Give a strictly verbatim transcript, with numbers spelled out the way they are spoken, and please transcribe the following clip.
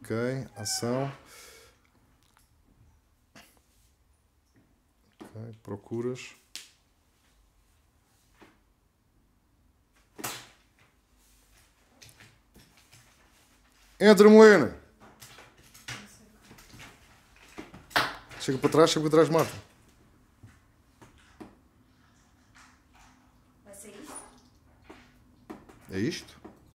Ok, ação. Ok, procuras. Entra, Moena! Chega para trás, chega para trás, Marta. Vai ser isto? É isto?